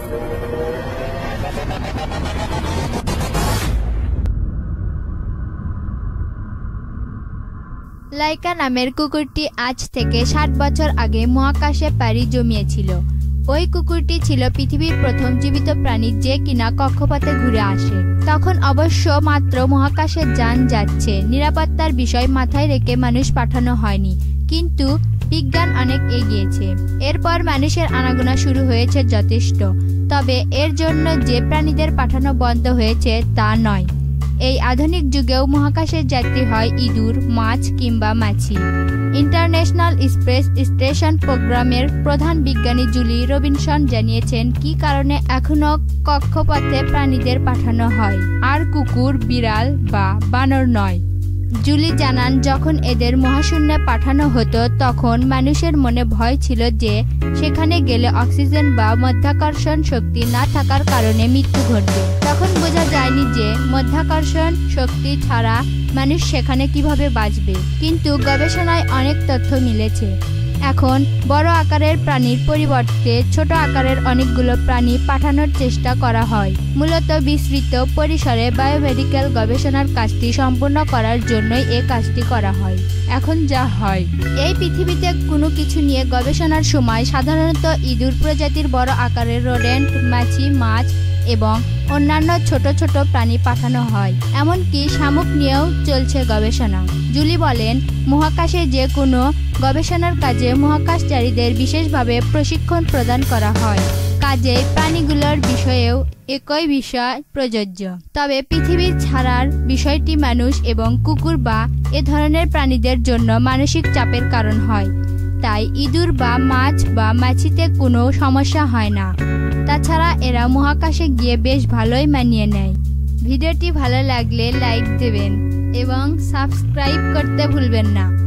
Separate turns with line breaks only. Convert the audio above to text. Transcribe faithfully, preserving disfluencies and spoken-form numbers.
লাইকা নামের কুকুরটি আজ থেকে ষাট বছর আগে মহাকাশে পাড়ি জমিয়েছিল। ওই কুকুরটি ছিল পৃথিবীর প্রথম জীবিত প্রাণী যে কিনা কক্ষপথে ঘুরে আসে। তখন অবশ্য মাত্র মহাকাশে যান যাচ্ছে, নিরাপত্তার বিষয় মাথায় রেখে মানুষ পাঠানো হয়নি। কিন্তু বিজ্ঞান অনেক এগিয়েছে, এরপর মানুষের আনাগোনা শুরু হয়েছে যথেষ্ট। তবে এর জন্য যে প্রাণীদের পাঠানো বন্ধ হয়েছে তা নয়। এই আধুনিক যুগেও মহাকাশের যাত্রী হয় ইঁদুর, মাছ কিংবা মাছি। ইন্টারন্যাশনাল স্পেস স্টেশন প্রোগ্রামের প্রধান বিজ্ঞানী জুলি রবিনসন জানিয়েছেন কী কারণে এখনও কক্ষপথে প্রাণীদের পাঠানো হয়, আর কুকুর, বিড়াল বা বানর নয়। জুলি জানান, যখন এদের মহাশূন্যে পাঠানো হতো তখন মানুষের মনে ভয় ছিল যে সেখানে গেলে অক্সিজেন বা মাধ্যাকর্ষণ শক্তি না থাকার কারণে মৃত্যু ঘটবে। তখন বোঝা যায়নি যে মাধ্যাকর্ষণ শক্তি ছাড়া মানুষ সেখানে কিভাবে বাঁচবে। কিন্তু গবেষণায় অনেক তথ্য মিলেছে। এখন বড় আকারের প্রাণীর পরিবর্তে ছোট আকারের অনেকগুলো প্রাণী পাঠানোর চেষ্টা করা হয়, মূলত বিস্তৃত পরিসরে বায়োমেডিক্যাল গবেষণার কাজটি সম্পূর্ণ করার জন্যই এ কাজটি করা হয়। এখন যা হয়, এই পৃথিবীতে কোনো কিছু নিয়ে গবেষণার সময় সাধারণত ইঁদুর প্রজাতির বড় আকারের রোডেন্ট, মাছি, মাছ এবং অন্যান্য ছোট ছোট প্রাণী পাঠানো হয়। এমনকি শামুক নিয়েও চলছে গবেষণা। জুলি বলেন, মহাকাশে যে কোনো গবেষণার কাজে মহাকাশচারীদের বিশেষভাবে প্রশিক্ষণ প্রদান করা হয়। কাজেই প্রাণীগুলোর বিষয়েও একই বিষয় প্রযোজ্য। তবে পৃথিবী ছাড়ার বিষয়টি মানুষ এবং কুকুর বা এ ধরনের প্রাণীদের জন্য মানসিক চাপের কারণ হয়। তাই ইঁদুর বা মাছ বা মাছিতে কোনো সমস্যা হয় না। তাছাড়া এরা মহাকাশে গিয়ে বেশ ভালোই মানিয়ে নেয়। ভিডিওটি ভালো লাগলে লাইক দেবেন এবং সাবস্ক্রাইব করতে ভুলবেন না।